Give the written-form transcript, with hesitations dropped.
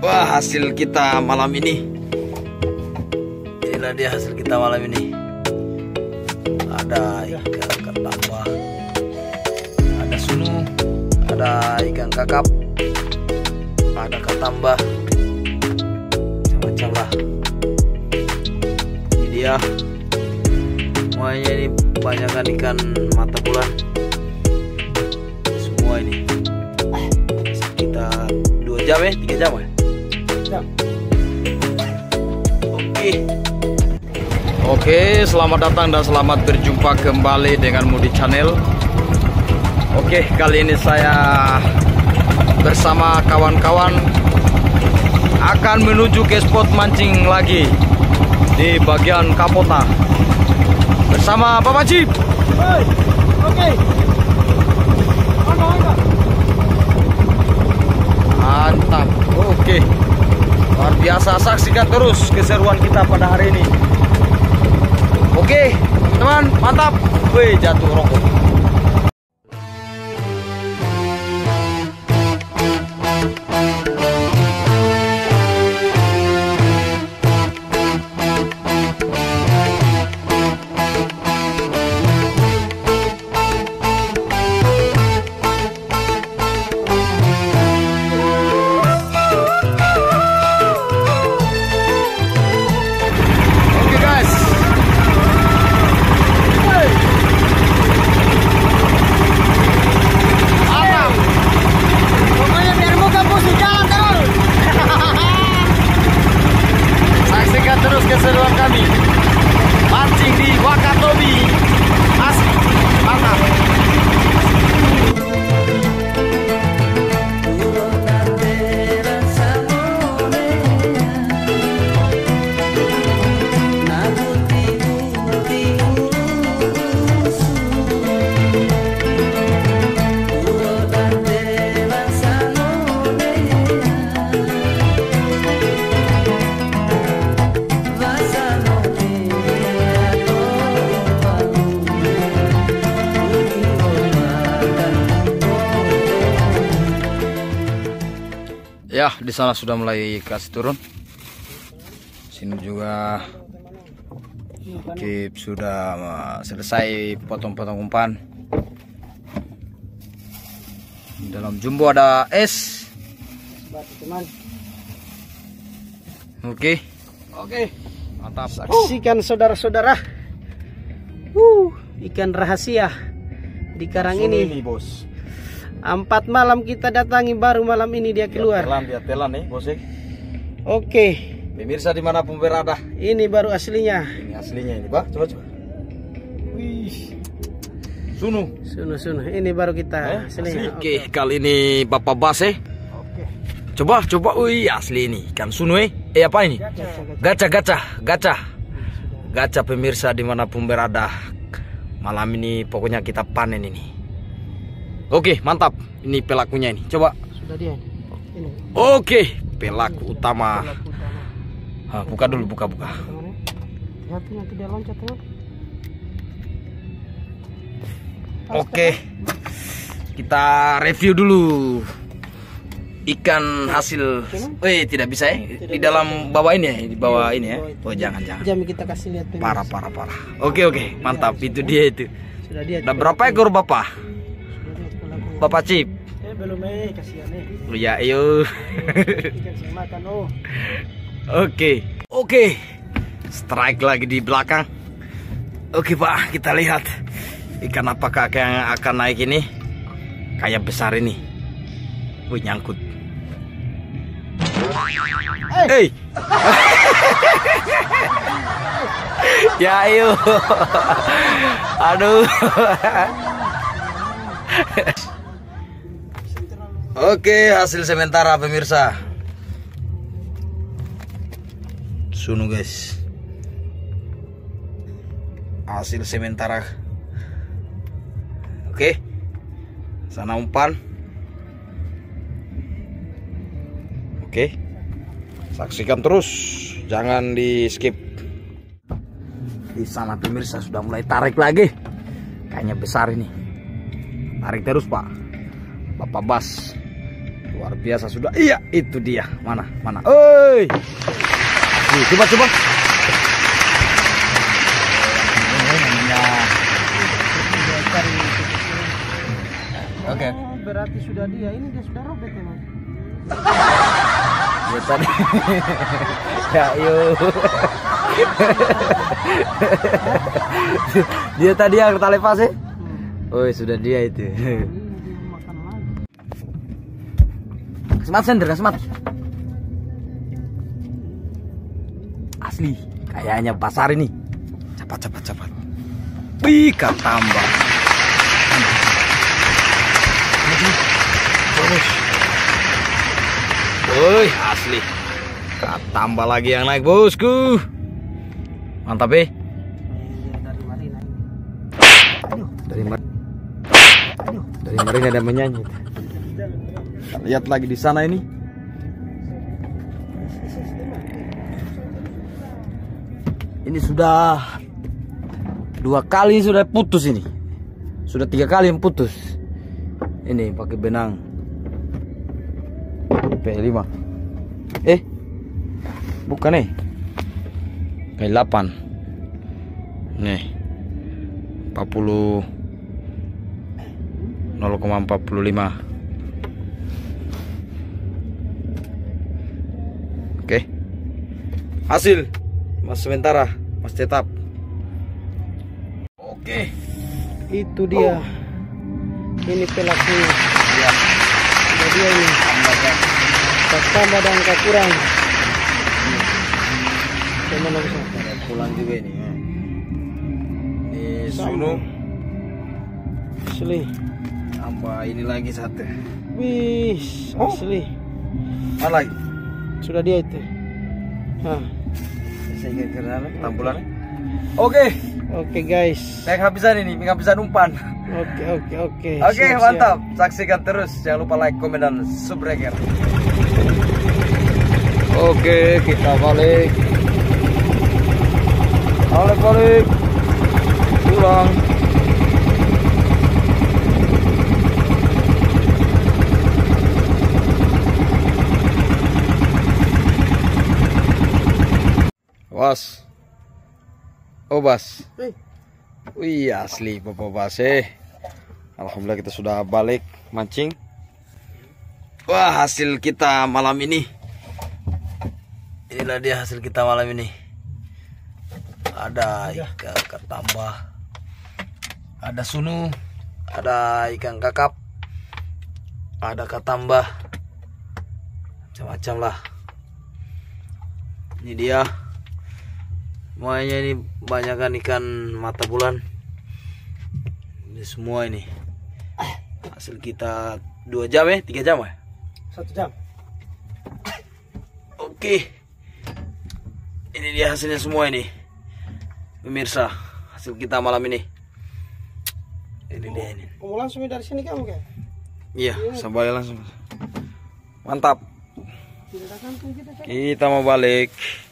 Wah, hasil kita malam ini. Inilah dia hasil kita malam ini. Ada ikan ketambah, ada sunu, ada ikan kakap, ada ketambah, macam-macam lah. Ini dia. Semuanya ini kebanyakan ikan mata bulan. Semua ini. Sekitar 2 jam 3 jam Oke, selamat datang dan selamat berjumpa kembali dengan Mudi Channel. Oke, kali ini saya bersama kawan-kawan akan menuju ke spot mancing lagi di bagian Kapota bersama Bapak Cip. Oke. Mantap. Oke. Luar biasa, saksikan terus keseruan kita pada hari ini. Oke, teman-teman, mantap. Wih, jatuh rokok. Keseruan kami mancing di Wakatobi, asli mantap. Ya, di sana sudah mulai kasih turun. Sini juga Kip sudah selesai potong-potong umpan. Di dalam jumbo ada es. Oke. Mantap. Saksikan saudara-saudara. Ikan rahasia di karang ini. Bos. 4 malam kita datangi, baru malam ini dia keluar. Biar telan nih, bos. Oke. Pemirsa dimanapun berada, ini baru aslinya. ini aslinya ini, Pak. Coba. Wih. Sunu. Ini baru kita aslinya. Oke, kali ini Bapak Bas. Oke. Coba. Wih, asli ini ikan sunu. Apa ini? Gacha pemirsa dimanapun berada. Malam ini pokoknya kita panen ini. Oke, mantap. Ini pelakunya ini. Coba. Sudah dia. Ini. Oke, pelaku utama. Buka dulu, buka. Hati nanti dia loncat, teman. Oke. Kita review dulu ikan hasil. Tidak bisa ya. Di dalam bawah ini ya, di bawah ini ya. Oh, jangan. Jam kita kasih lihat. Parah. Oke, mantap. Itu dia itu. Sudah dia. Ada berapa ekor Bapak Cip? Belum kasihan Oh ya, ayo. Ikan makan Oke. Strike lagi di belakang. Oke, Pak, kita lihat ikan apakah yang akan naik ini. Kayak besar ini. Wih, nyangkut. Hey. Ya, ayo. Aduh. Oke, hasil sementara pemirsa. Sunu, guys. Hasil sementara. Oke. Sana umpan. Oke. Saksikan terus, jangan di skip. Di sana pemirsa sudah mulai tarik lagi. Kayaknya besar ini. Tarik terus, Pak. Bapak Bas. Luar biasa sudah. Iya, itu dia. Mana? Oi. Coba. Oke. Berarti sudah dia. Ini dia sudah robek ya, Mas. Ya tadi. Ya, yuk. Dia tadi yang tali pas ya? Oh, sudah dia itu. Semat sender, semat. Asli, kayaknya pasar ini. Cepat. Wih, tambah. Wih, asli. Tambah lagi yang naik, bosku. Mantap, Dari Marina ada menyanyi. Lihat lagi di sana ini. Ini sudah 2 kali sudah putus ini. Sudah 3 kali yang putus. Ini pakai benang P5. Bukan P8. Nih 0,45. Oke. Hasil Mas sementara, Mas tetap. Oke. Itu dia. Ini pelakunya. Ya. Sudah dia ini. Tambah dan kurang. Gimana bisa? Pulang juga ini. Ini Sunu. Asli. Tambah ini lagi satu. Wih, asli. Mana lagi? Sudah dia itu. Nah. Saya kira tambulan. Oke, guys. penghabisan umpan. Oke. Oke, Siap, mantap. Saksikan terus. Jangan lupa like, komen, dan subscribe. Oke, kita balik. Pulang. Was. Bas. Wih, asli Bapak Bas. Alhamdulillah kita sudah balik mancing. Wah, hasil kita malam ini. Inilah dia hasil kita malam ini. Ada ikan ketambah, ada sunu, ada ikan kakap, ada ketambah, macam-macam lah. Ini dia. Semuanya ini banyakkan ikan mata bulan. Ini semua ini hasil kita 2 jam 3 jam 1 jam. Oke. Ini dia hasilnya semua ini. Pemirsa, hasil kita malam ini. Ini dia ini. Kamu langsung dari sini kamu kan? Iya, sampai langsung. Mantap. Kita mau balik.